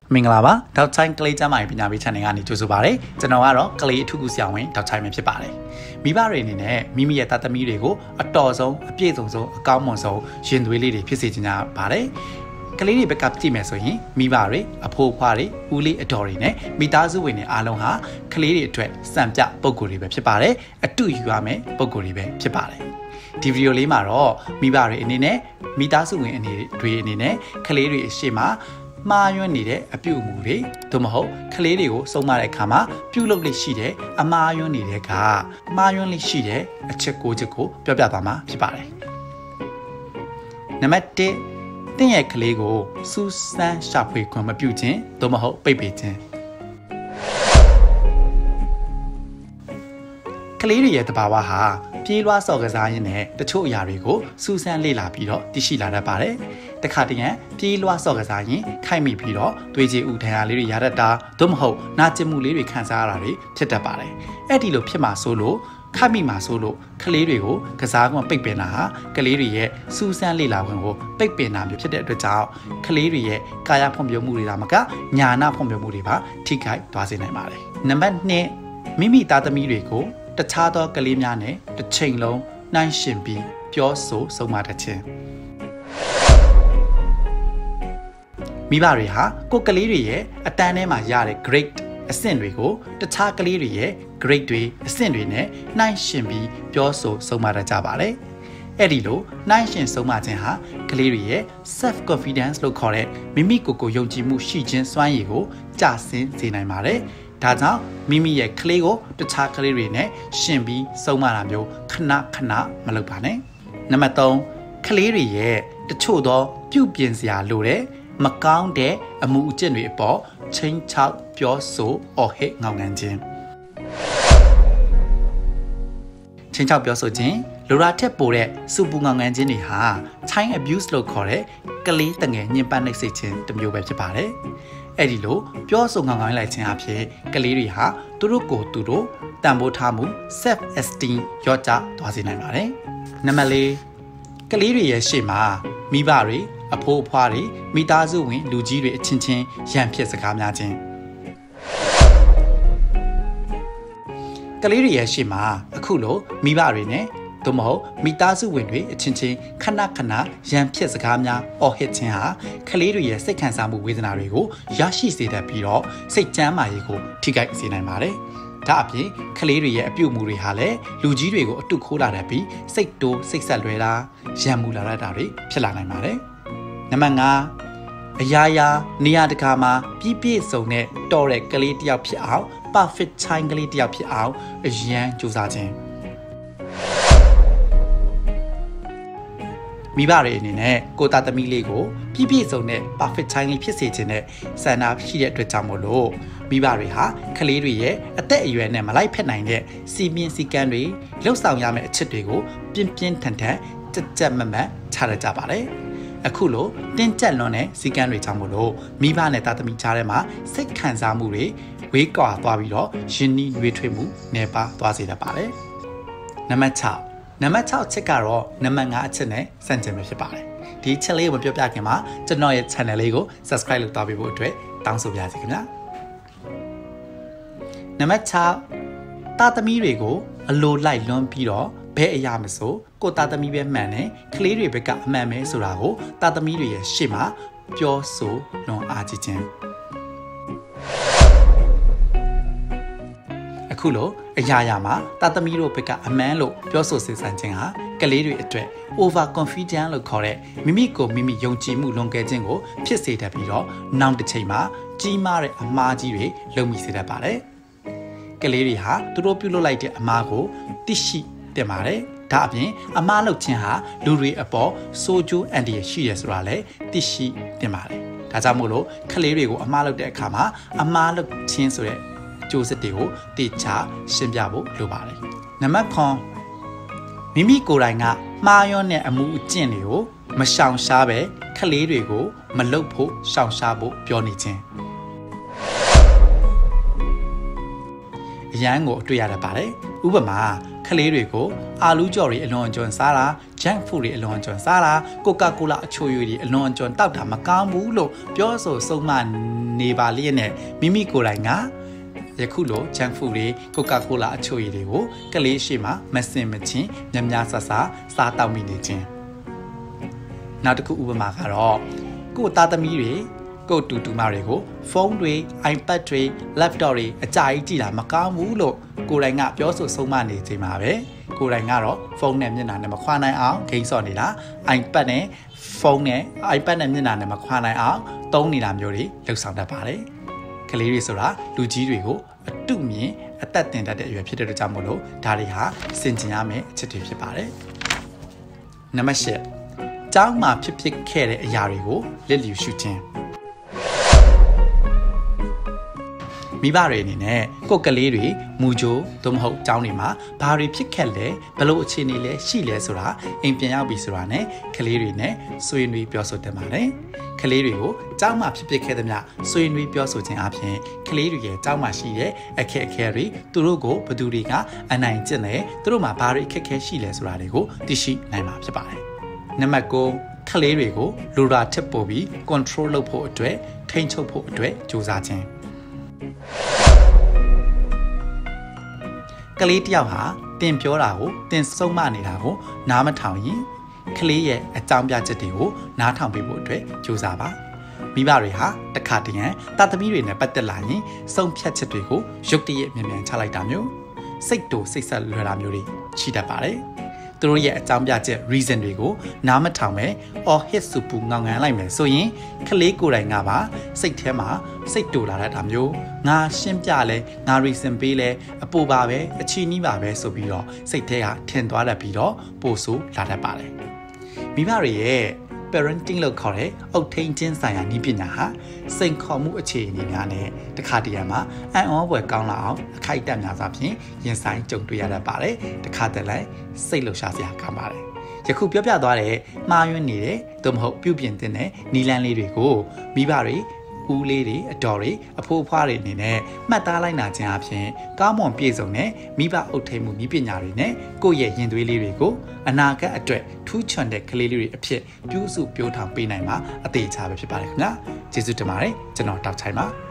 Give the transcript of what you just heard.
မင်္ဂလာပါတောက်ချိုင်းကလေးကျမ်းမာရေးပညာပေး channel ကနေကြိုဆိုပါရစေကျွန်တော်ကတော့ကလေးအထူးကူဆရာဝန်တောက်ချိုင်းပဲဖြစ်ပါတယ်မိဘတွေအနေနဲ့မိမိရဲ့သားသမီးတွေကိုအတော်ဆုံးအပြည့်စုံဆုံးအကောင်းမွန်ဆုံးရင်သွေးလေးတွေဖြစ်စေချင်ကြပါတယ်ကလေးတွေဘက်ကကြည့်မယ်ဆိုရင်မိဘတွေအဖိုးအဖွားတွေဦးလေးအတော်တွေနဲ့မိသားစုဝင်တွေအားလုံးဟာကလေးတွေအတွက်စံပြပုံကိုယ်တွေပဲဖြစ်ပါတယ်အတူယူရမယ်ပုံကိုယ်တွေပဲဖြစ်ပါတယ်ဒီဗီဒီယိုလေးမှာတော့မိဘတွေအနေနဲ့မိသားစုဝင်တွေအနေနဲ့ကလေးတွေအရှိမမှားယွင်းနေတဲ့အပြုအမူတွေသို့မဟုတ်ကလေးတွေကိုစုံမတဲ့အခါမှာပြုလုပ်လိမ့်ရှိတဲ့အမှားယွင်းနေတဲ့ကမှားယွင်းလိမ့်ရှိတဲ့အချက်ကိုပြောပြသွားမှာဖြစ်ပါတယ်နံပါတ်1တင့်ရဲ့ကလေးကိုစူးစမ်းရှာဖွေခွင့်မပြုခြင်းသို့မဟုတ်ပိတ်ပင်ခြင်းကလေးတွေရဲ့တဘာဝဟာပြေးလွှားစော်ကစားရင်းနဲ့တချို့အရာတွေကိုစူးစမ်းလေ့လာပြီးတော့သိရှိလာတတ်ပါတယ်။တခါတည်းရန်ပြေးလွှားစော်ကစားရင်ခိုက်မိပြီးတော့သွေးကြည်ဥဒဏ်ရာလေးတွေရတတ်တာသို့မဟုတ်နာကျင်မှုလေးတွေခံစားရတာတွေဖြစ်တတ်ပါတယ်။အဲ့ဒီလိုဖြစ်မှာဆိုလို့ခိုက်မိမှာဆိုလို့ကလေးတွေကိုကစားခွင့်ပိတ်ပင်တာဟာကလေးတွေရဲ့စူးစမ်းလေ့လာခွင့်ကိုပိတ်ပင်တာမျိုးဖြစ်တဲ့အတွက်ကြောင့်ကလေးတွေရဲ့ကာယဖွံ့ဖြိုးမှုတွေဒါမှမကညာနာဖွံ့ဖြိုးမှုတွေပါထိခိုက်သွားစေနိုင်ပါတယ်။နံပါတ်2မိမိသားသမီးတွေကိုတခြားသောကလေးများနဲ့တစ်ချိန်လုံးနှိုင်းယှဉ်ပြီးပြောဆိုဆုံးမတတ်ခြင်းမိဘတွေဟာကိုယ်ကလေးတွေရဲ့အတန်းထဲမှာရတဲ့ grade အဆင့်တွေကိုတခြားကလေးတွေရဲ့ grade တွေအဆင့်တွေနဲ့နှိုင်းယှဉ်ပြီးပြောဆိုဆုံးမတတ်ကြပါတယ်အဲ့ဒီလိုနှိုင်းယှဉ်ဆုံးမခြင်းဟာကလေးတွေရဲ့ self confidence လို့ခေါ်တဲ့မိမိကိုယ်ကိုယုံကြည်မှုရှိခြင်းစွမ်းရည်ကိုကျဆင်းစေနိုင်ပါတယ်ဒါကြောင့်မိမိရဲ့ကလေးကိုတခြားကလေးတွေနဲ့ရှင်ပြီးဆုံးမတာမျိုးခဏမလုပ်ပါနဲ့နံပါတ်3ကလေးတွေရဲ့တချို့သောပြုပြင်စရာလိုတဲ့မကောင်းတဲ့အမှုအကျင့်တွေအပေါ်ချင်းချောက်ပြောဆိုအော်ဟစ်ငေါငန်းခြင်းချင်းချောက်ပြောဆိုခြင်းလိုရာထက်ပိုတဲ့စူပူငေါငန်းခြင်းတွေဟာ child abuse လို့ခေါ်တဲ့ကလေးတငယ်ညှဉ်းပန်းနှိပ်စက်ခြင်းတစ်မျိုးပဲဖြစ်ပါတယ်အဲ့ဒီလိုပြောဆိုငေါငေါင်းလိုက်ခြင်းအဖြစ်ကလေးတွေဟာသူတို့ကိုယ်သူတို့တန်ဖိုးထားမှု self esteem ရော့ကျသွားစေနိုင်ပါတယ်နံပါတ်4ကလေးတွေရဲ့ရှေ့မှာမိဘတွေအဖိုးအဖွားတွေမိသားစုဝင်လူကြီးတွေအချင်းချင်းရန်ဖြစ်စကားများခြင်းကလေးတွေရဲ့ရှေ့မှာအခုလိုမိဘတွေနဲ့သို့မဟုတ်မိသားစုဝင်တွေအချင်းချင်းခဏရန်ဖြစ်စကားများအော်ဟစ်ခြင်းဟာကလေးတွေရဲ့စိတ်ခံစားမှုဝေဒနာတွေကိုရရှိစေတတ်ပြီးတော့စိတ်ကျန်းမာရေးကိုထိခိုက်စေနိုင်ပါတယ်။ဒါအပြင်ကလေးတွေရဲ့အပြုအမူတွေဟာလည်းလူကြီးတွေကိုအတုခိုးလာတတ်ပြီးစိတ်တိုးစိတ်ဆက်လွဲတာရန်မူလာတတ်တာတွေဖြစ်လာနိုင်ပါတယ်။နံပါတ်5အရာနေရာတကာမှာပြည့်စုံတဲ့တော်တဲ့ကလေးတစ်ယောက်ဖြစ်အောင် perfect child ကလေးတစ်ယောက်ဖြစ်အောင်အရန်ကြိုးစားခြင်းမိဘတွေအနေနဲ့ကိုသားသမီးလေးကိုပြည့်စုံတဲ့ perfect child လေးဖြစ်စေခြင်းနဲ့ဆန္ဒရှိတဲ့အတွက်ကြောင့်မို့လို့မိဘတွေဟာကလေးတွေရဲ့အသက်အရွယ်နဲ့မလိုက်ဖက်နိုင်တဲ့စီမင်းစည်းကမ်းတွေလှုပ်ဆောင်ရမယ့်အချက်တွေကိုပြင်းထန်ကြက်မတ်ချရကြပါတယ်အခုလိုတင်းကျပ်လွန်တဲ့စည်းကမ်းတွေကြောင့်မို့လို့မိဘနဲ့သားသမီးကြားထဲမှာစိတ်ခံစားမှုတွေဝေးကွာသွားပြီးတော့ယဉ်နီးရွေးထွေးမှုနေပါသွားစေတတ်ပါတယ်နံပါတ်6အချက်ကတော့နံပါတ်5အချက်နဲ့ဆန့်ကျင်ပဲဖြစ်ပါတယ်ဒီအချက်လေးကိုမပြောပြခင်မှာကျွန်တော်ရဲ့ channel လေးကို subscribe လုပ်သွားပေးဖို့အတွက်တောင်းဆိုပါရစေခင်ဗျာနံပါတ်6သားသမီးတွေကိုအလိုလိုက်လွန်ပြီးတော့ဘယ်အရာမဆိုကိုသားသမီးပဲမှန်တယ်ကလေးတွေဘက်ကအမှန်ပဲဆိုတာကိုသားသမီးတွေရဲ့ရှေ့မှာပြောဆိုလွန်အားကြီးခြင်းအခုလိုအရာမှာသားသမီးတို့ဘက်ကအမှန်လို့ပြောဆိုစေဆိုင်ခြင်းဟာကလေးတွေအတွက် over confident လို့ခေါ်တဲ့မိမိကိုမိမိယုံကြည်မှုလွန်ကဲခြင်းကိုဖြစ်စေတတ်ပြီးတော့နောက်တစ်ချိန်မှာကြီးမားတဲ့အမှားကြီးတွေလုပ်မိစေတတ်ပါတယ်ကလေးတွေဟာသူတို့ပြုလုပ်လိုက်တဲ့အမှားကိုသိရှိတင်ပါတယ်ဒါအပြင်အမှားလုပ်ခြင်းဟာလူတွေအပေါ်ဆိုးကျိုးအန္တရာယ်ရှိရဆိုတာလည်းသိရှိတင်ပါတယ်ဒါကြောင့်မို့လို့ကလေးတွေကိုအမှားလုပ်တဲ့အခါမှာအမှားလုပ်ခြင်းဆိုတဲ့အကျိုးဆက်တွေကိုသိချရှင်းပြဖို့လိုပါတယ်နံပါတ်9မိမိကိုယ်တိုင်ကမှားယွင်းတဲ့အမှုအကျင့်တွေကိုမရှောင်ရှားပဲကလေးတွေကိုမလုပ်ဖို့ရှောင်ရှားဖို့ပြောနေခြင်းအရန်ကိုတွေ့ရတတ်ပါတယ်ဥပမာကလေးတွေကိုအာလူးကြော်တွေအလွန်အကျွံစားတာဂျန်ဖူတွေအလွန်အကျွံစားတာကိုကာကိုလာအချိုရည်တွေအလွန်အကျွံတောက်တာမကောင်းဘူးလို့ပြောဆိုဆုံးမနေပါလျက်နဲ့မိမိကိုယ်တိုင်ကယခုလိုဂျန်ဖူတွေကိုကာကိုလာအချိုရည်တွေကိုကလေးရှိမှမစင်မချင်းများဆဆစားတောက်မိနေခြင်းနောက်တစ်ခုဥပမာကတော့ကိုသားသမီးတွေကိုတူမတွေကိုဖုန်းတွေ iPad တွေ laptop တွေအကြိုက်ကြည့်တာမကောင်းဘူးလို့ကိုယ်တိုင်ကပြောဆိုဆုံးမနေချိန်မှာပဲကိုယ်တိုင်ကတော့ဖုန်းနဲ့မျက်နှာနဲ့မခွာနိုင်အောင်ဂိမ်းဆော့နေတာ iPad နဲ့ဖုန်းနဲ့ iPad နဲ့မျက်နှာနဲ့မခွာနိုင်အောင်သုံးနေတာမျိုးတွေလှုပ်ဆောင်တတ်ပါတယ်ကလေးတွေဆိုတာလူကြီးတွေကိုအတုမြင်အသက်တင်တတ်တဲ့အရွယ်ဖြစ်တဲ့အတွက်ကြောင့်မို့လို့ဒါတွေဟာစင်ကျင်ရမယ့်အချက်တွေဖြစ်ပါတယ်နံပါတ်၈ကျောင်းမှာဖြစ်ခဲ့တဲ့အရာတွေကိုလစ်လျူရှုခြင်းမိဘတွေအနေနဲ့ကိုယ်ကလေးတွေမူကြိုသို့မဟုတ်ကျောင်းတွေမှာဘာတွေဖြစ်ခဲ့လဲဘလို့အခြေအနေလဲရှိလဲဆိုတာအိမ်ပြန်ရောက်ပြီဆိုတာနဲ့ကလေးတွေနဲ့ဆွေးနွေးပြောဆိုတတ်ပါတယ်ကလေးတွေကိုကျောင်းမှာဖြစ်ခဲ့သမျှဆွေးနွေးပြောဆိုခြင်းအပြင်ကလေးတွေရဲ့ကျောင်းမှာရှိတဲ့အခက်အခဲတွေသူတို့ကိုဘယ်သူတွေကအနိုင်ကျင့်လဲသူတို့မှာဘာတွေအခက်အခဲရှိလဲဆိုတာတွေကိုသိရှိနိုင်မှာဖြစ်ပါတယ်နံပါတ်9ကလေးတွေကိုလိုရာထက်ပိုပြီး control လုပ်ဖို့အတွက်ထိန်းချုပ်ဖို့အတွက်ကြိုးစားခြင်းကလေးတယောက်ဟာတင်ပြောတာကိုတင်ဆုံးမနေတာကိုနားမထောင်ရင်ကလေးရဲ့အကြောင်းပြချက်တွေကိုနားထောင်ပေးဖို့အတွက်ကြိုးစားပါမိဘတွေဟာတခါတည်းတသမီးတွေနဲ့ပတ်သက်လာရင်စုံဖြတ်ချက်တွေကိုရုတ်တရက်မြန်မြန်ချလိုက်တာမျိုးစိတ်တူစိတ်ဆက်လွယ်တာမျိုးတွေရှိတတ်ပါတယ်သူတို့ရဲ့အကြောင်းပြချက် reason တွေကိုနားမထောင်ပဲအော်ဟစ်စူပူငောင်ငန်းလိုက်မယ်ဆိုရင်ကလေးကိုယ်တိုင်ကပါစိတ်ထဲမှာစိတ်တူလာတာမျိုးငါရှင်းပြလဲငါ reason ပေးလဲအပူပါပဲအချီနီးပါပဲဆိုပြီးတော့စိတ်ထဲကထင်သွားတတ်ပြီးတော့ပို့ဆိုးလာတတ်ပါတယ်မိဘတွေရဲ့ parenting လို့ခေါ်တဲ့အုပ်ထိန်းခြင်းဆိုင်ရာနည်းပညာဟာစိန်ခေါ်မှုအခြေအနေများနဲ့တခါတရံမှာအံ့ဩဖွယ်ကောင်းလာအောင်အခိုက်အတန့်များစွာဖြင့်ရင်ဆိုင်ကြုံတွေ့ရတတ်ပါတယ်တခါတည်းစိတ်လှုပ်ရှားစရာကောင်းပါတယ်ယခုပြောပြသွားတဲ့မှားယွင်းနေတဲ့သို့မဟုတ်ပြုပြင်တဲ့နီလန်းလေးတွေကိုမိဘတွေဦးလေးတွေအတော်တွေအဖိုးအဖွားတွေအနေနဲ့မှတ်သားလိုက်နာခြင်းအပြင်ကောင်းမွန်ပြည့်စုံတဲ့မိဘအုပ်ထိန်းမှုနည်းပညာတွေနဲ့ကိုယ့်ရဲ့ရင်သွေးလေးတွေကိုအနာဂတ်အတွက်ထူးချွန်တဲ့ကလေးလေးတွေအဖြစ်ပြုစုပြောထောင်ပေးနိုင်မှာအသေးချာပဲဖြစ်ပါတယ်ခင်ဗျာကျေးဇူးတင်ပါတယ်ကျွန်တော်တောက်ချိုင်ပါ